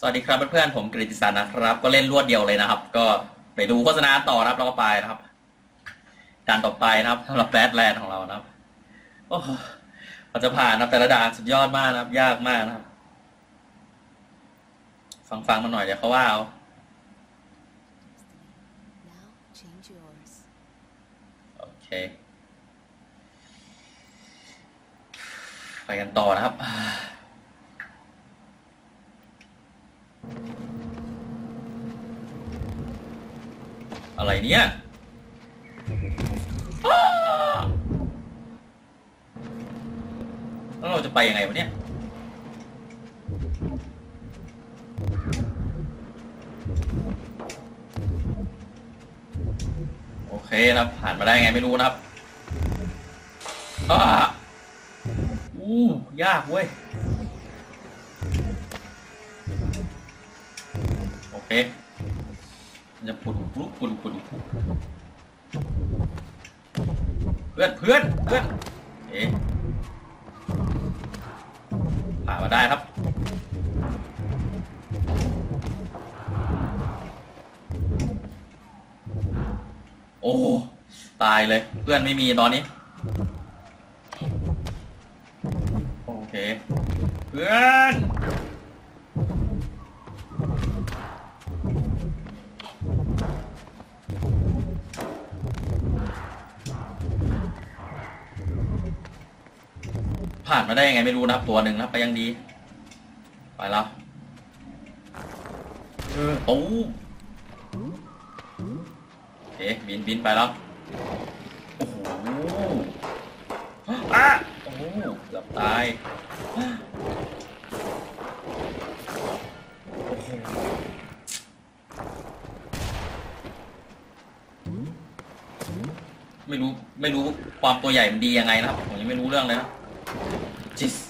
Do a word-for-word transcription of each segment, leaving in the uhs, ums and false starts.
สวัสดีครับเพื่อนๆผมกฤติศักดิ์นะครับก็เล่นรวดเดียวเลยนะครับก็ไปดูโฆษณาต่อนะครับแล้วก็ไปนะครับด่านต่อไปนะครับสำหรับแบทแลนด์ของเรานะครับโอ้เราจะผ่านนะแต่ละด่านสุดยอดมากนะครับยากมากนะครับฟังฟังมาหน่อยเดี๋ยวเขาว่าเอาโอเคไปกันต่อนะครับอะไรเนี่ยแล้วเราจะไปยังไงวะเนี่ยโอเคนะครับผ่านมาได้ไงไม่รู้นะครับอ้าอู้ยากเว้ยโอเคจะปุ่นปุ่นปุ่นปุ่นเพื่อนเพื่อนเพื่อนเอ๊ะผ่านมาได้ครับโอ้ตายเลยเพื่อนไม่มีตอนนี้โอเคเพื่อนผ่านมาได้ยังไงไม่รู้นะครับตัวหนึ่งนะไปยังดีไปแล้วเออโอ้โอเคบินบินไปแล้วโอ้โหอ่ะโอ้เกือบตายโอ้โหไม่รู้ไม่รู้ความตัวใหญ่มันดียังไงนะครับผมยังไม่รู้เรื่องเลยนะจิส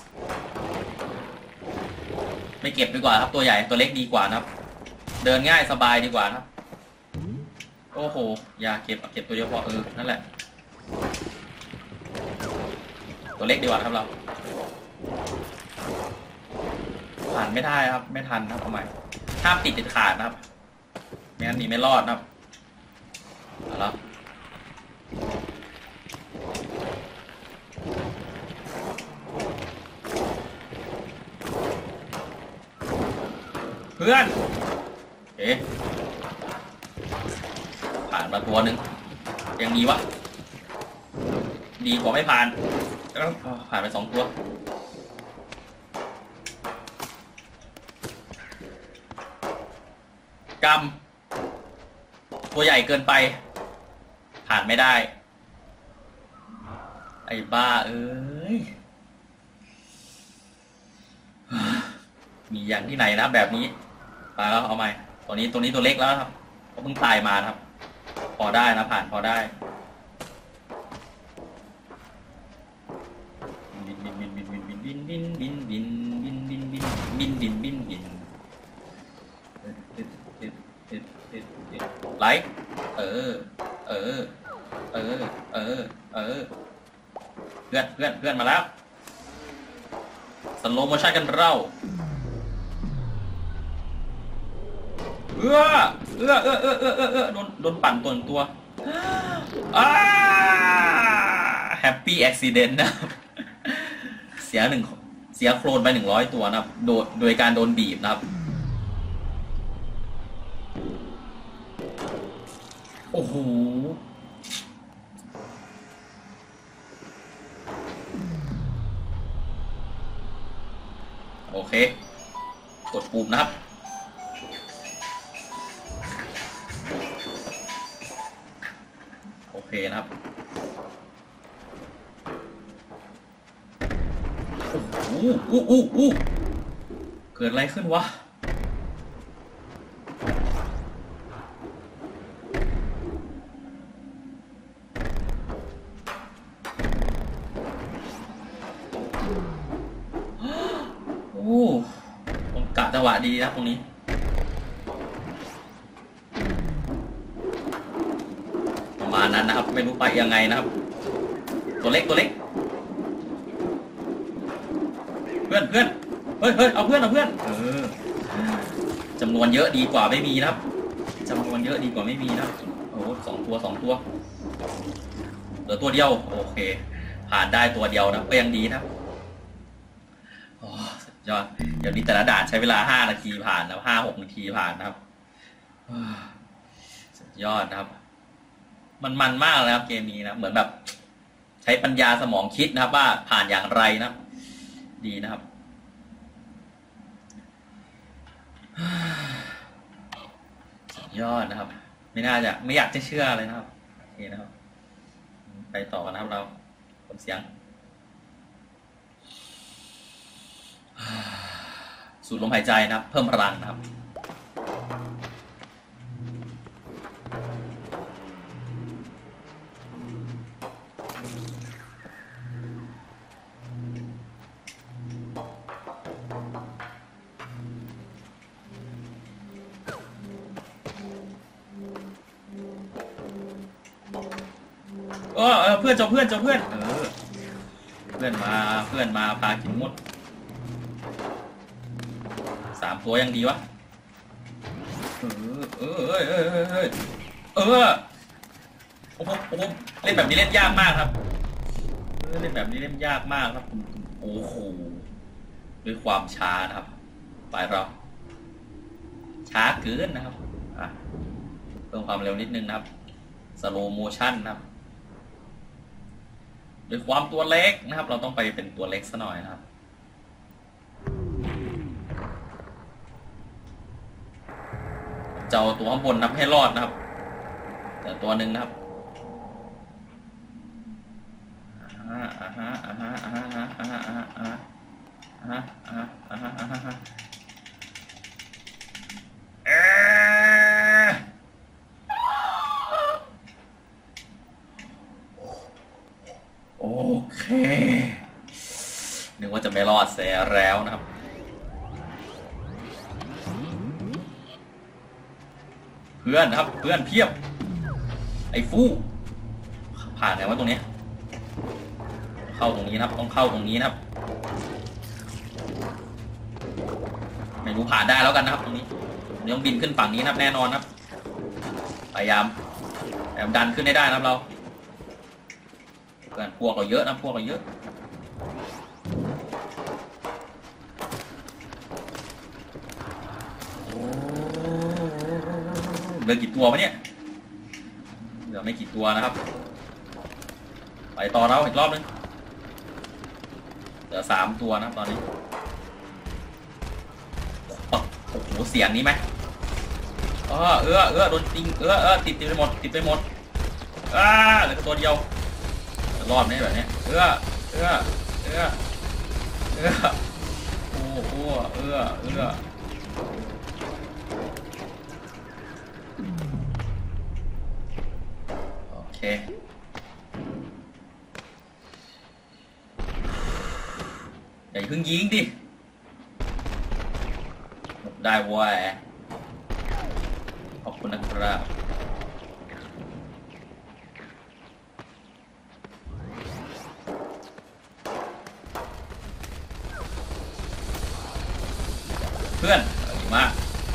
ไม่เก็บดีกว่าครับตัวใหญ่ตัวเล็กดีกว่านะครับเดินง่ายสบายดีกว่านะครับโอ้โหอย่าเก็บเก็บตัวเดียวพอเออนั่นแหละตัวเล็กดีกว่าครับเราผ่านไม่ได้ครับไม่ทันครับทำไมห้ามติดติดขาดนะครับไม่งั้นหนีไม่รอดนะครับเอาละเพื่อนเอ๊ะผ่านมาตัวหนึ่งยังดีวะดีกว่าไม่ผ่านผ่านไปสองตัวกำตัวใหญ่เกินไปผ่านไม่ได้ไอ้บ้าเอ้ยมีอย่างที่ไหนนะแบบนี้ตายแล้วเอาใหม่ตัวนี้ตัวนี้ตัวเล็กแล้วครับเขาเพิ่งตายมาครับพอได้นะผ่านพอได้บินบินบินบินบินบินบินบินบินบินบินบินบินบินบินบินบินไลค์เออเออเออเออเออเพื่อนเพื่อนเพื่อนมาแล้วสโลว์โมชั่นกันเราเออเออเออเออเออเออเออโดนโดนปั่นตัวตัวอ้าแฮปปี้แอคซิเดนต์นะเสียหนึ่งเสียโคลนไปหนึ่งร้อยตัวนะครับโดยโดยการโดนบีบนะครับโอ้โหโอเคกดปุ่มนะครับโอเคนะครับโอ้โหอู้อู้อู้เกิดอะไรขึ้นวะโอ้ผมกะจังหวะดีนะตรงนี้ประมาณนั้นนะครับไม่รู้ไปยังไงนะครับตัวเล็กตัวเล็กเพื่อนเพื่อน เฮ้ยเฮ้ยเอาเพื่อนเอาเพื่อนเออจำนวนเยอะดีกว่าไม่มีนะครับจำนวนเยอะดีกว่าไม่มีนะโอ้สองตัวสองตัวเหลือตัวเดียวโอเคผ่านได้ตัวเดียวนะก็ยังดีนะโอ้สุดยอดเดี๋ยวนี้แต่ละด่านใช้เวลาห้านาทีผ่านนะห้าหกนาทีผ่านนะครับสุดยอดนะครับมันมันมากแล้วเกมนี้นะเหมือนแบบใช้ปัญญาสมองคิดนะครับว่าผ่านอย่างไรนะดีนะครับสุดยอดนะครับไม่น่าจะไม่อยากจะเชื่อเลยนะครับโอเคนะครับไปต่อกันนะครับเราผมเสียงสูดลมหายใจนะครับเพิ่มพลังนะครับเออเออเพื่อนเจ้าเพื่อนเจ้าเพื่อนเออเพื่อนมาเพื่อนมาพากินหมดสามตัวยังดีวะเออเออเออเออเออเออโอ้โหโอ้โหเล่นแบบนี้เล่นยากมากครับเล่นแบบนี้เล่นยากมากครับโอ้โหด้วยความช้านะครับไปเราช้าเกินนะครับอ่ะเพิ่มความเร็วนิดนึงนะครับสโลว์โมชั่นนะครับด้วยความตัวเล็กนะครับเราต้องไปเป็นตัวเล็กซะหน่อยนะครับเจ้าตัวข้างบนนับให้รอดนะครับแต่ตัวหนึ่งนะครับอ่าอ่าฮะอ่าฮะอ่าฮะอ่าฮะอ่าฮะอ่าฮะอ่าฮะอ่าฮะอ่าฮะอ่าฮะเออโอเคนึกว่าจะไม่รอดเสียแล้วนะครับเพื่อนนะครับเพื่อนเพียบไอ้ฟู่ผ่านไหนวะตรงนี้เข้าตรงนี้นะครับต้องเข้าตรงนี้นะครับไม่รู้ผ่านได้แล้วกันนะครับตรงนี้ต้องบินขึ้นฝั่งนี้นะครับแน่นอนนะครับพยายามพยายามดันขึ้นให้ได้นะครับเราเพื่อนพวกเราเยอะนะพวกเราเยอะเหลือกี่ตัววะเนี่ยเหลือไม่กี่ตัวนะครับไปต่อเราอีกรอบนึงเหลือสามตัวนะครับตอนนี้โอ้โหเสียงนี้ไหมเออเออเออโดนติงเออเออติดติดไปหมดติดไปหมดอ่าเหลือตัวเดียวรอบนี้แบบนี้เออเออเออเออโอ้โหเออเออโอเคอย่าเพิ่งยิงดิได้เว้ยขอบคุณนะครับเพื่อนดีมาก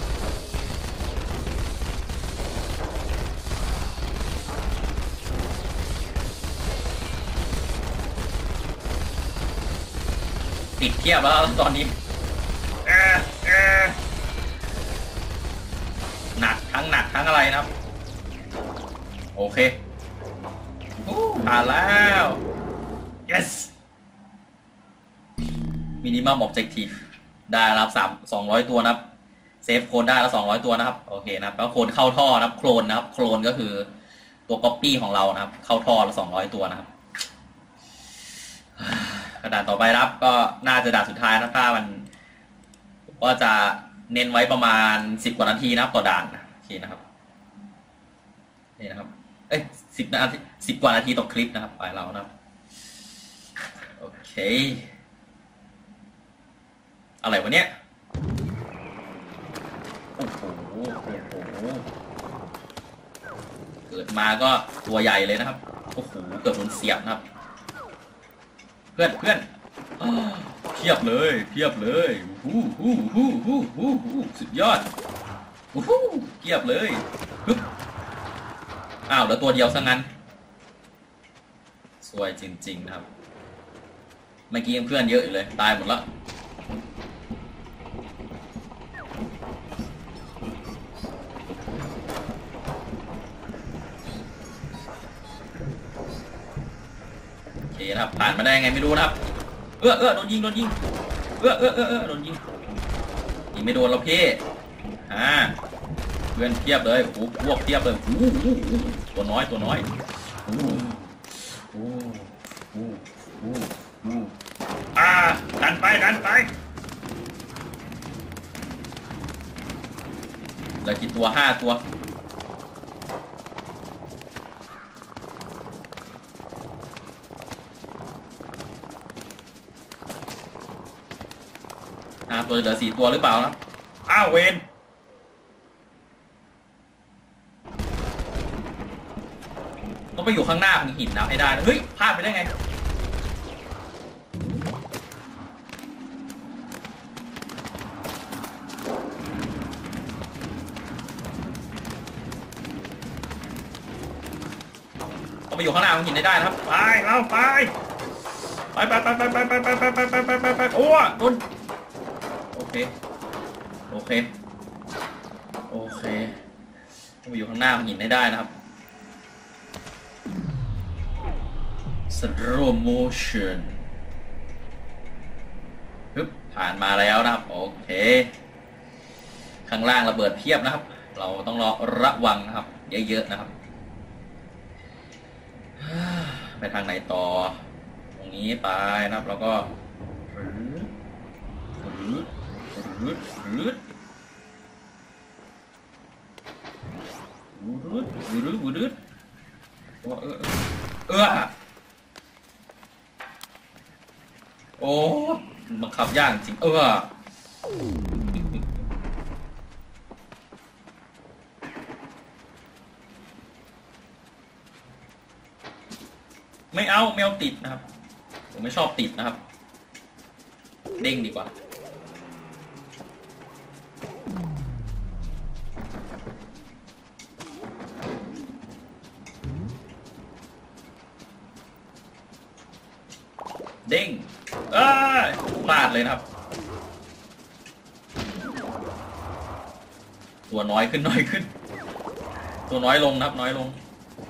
ติดเทียบแล้วตอนนี้หนักทั้งหนักทั้งอะไรนะครับโอเคผ่านแล้ว yes minimum objective ได้รับสามสองร้อยตัวนะครับเซฟโคลนได้แล้วสองร้อยตัวนะครับโอเคนะครับแล้วโคลนเข้าท่อนะครับโคลนนะครับโคลนก็คือตัวก๊อปปี้ของเรานะครับเข้าท่อละสองร้อยตัวนะครับกระดานต่อไปครับก็น่าจะด่านสุดท้ายนะถ้ามันก็จะเน้นไว้ประมาณสิบกว่านาทีนะครับต่อด่านโอเคนะครับนี่นะครับเอ้ยสิบนาทีสิบกว่านาทีต่อคลิปนะครับไปเรานะครับโอเคอะไรวะเนี่ยโอ้โหโอ้โหเกิดมาก็ตัวใหญ่เลยนะครับโอ้โหเกือบโดนเสียบนะครับเพื่อนเพื่อนเพียบเลยเพียบเลยฮู้ฮู้ฮู้ฮู้ฮู้ฮู้สุดยอดอู้หูเกียบเลยปึ๊บอ้าวเหลือตัวเดียวซะงั้นสวยจริงๆนะครับเมื่อกี้ยังเพื่อนเยอะอยู่เลยตายหมดแล้วโอเคนะครับผ่านมาได้ไงไม่รู้นะครับเอื้อเอื้อโดนยิงโดนยิงเอื้อเอื้อเอื้อเอื้อโดนยิงยิงไม่โดนเราเพ่อ่าเพื่อนเทียบเลยโอ้โหพวกเทียบเลยโอ้โหตัวน้อยตัวน้อยโอ้โหโอ้โหโอ้โหอ่าดันไปดันไปเหลือกี่ตัวห้าตัวห้าตัวเหลือสี่ตัวหรือเปล่านะอ้าวเวนต้องไปอยู่ข้างหน้าของหินนะให้ได้นะเฮ้ยพลาดไปได้ไงต้องไปอยู่ข้างหน้าของหินให้ได้นะครับไปเราไปไปไปไปไปไปไปไปไปไปไปไปไปโอ้โดนโอเคโอเคโอเคต้องไปอยู่ข้างหน้าของหินให้ได้นะครับslow motion ปึ๊บผ่านมาแล้วนะครับโอเคข้างล่างระเบิดเพียบนะครับเราต้องรอระวังนะครับเยอะๆนะครับไปทางไหนต่อตรงนี้ไปนะครับแล้วก็รืดรืดรืดรืดรืดรืดรืดเออเออโอ้บังคับยากจริงเออไม่เอาไม่เอาติดนะครับผมไม่ชอบติดนะครับเด้งดีกว่าเด้งเอ้ยพลาดเลยนะครับตัวน้อยขึ้นน้อยขึ้นตัวน้อยลงนะครับน้อยลง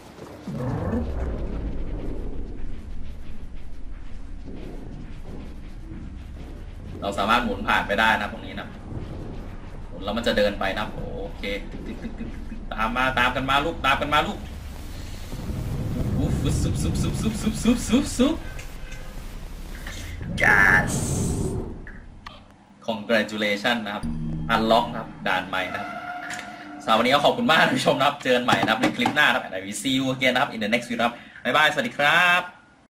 เราสามารถหมุนผ่านไปได้นะตรงนี้นะหมุนแล้วมันจะเดินไปนะโอเคตามมาตามกันมาลูกตามกันมาลูกอุ๊บซุบซุบซุบซุบซุบซุบซุบซุบ yes congratulation นะครับ unlock นะครับด่านใหม่นะครับสำหรับวันนี้ก็ขอบคุณมากท่านผู้ชมนะครับเจอกันใหม่นะครับในคลิปหน้านะครับ and I will see you again นะครับ in the next video นะครับบ๊ายบายสวัสดีครับ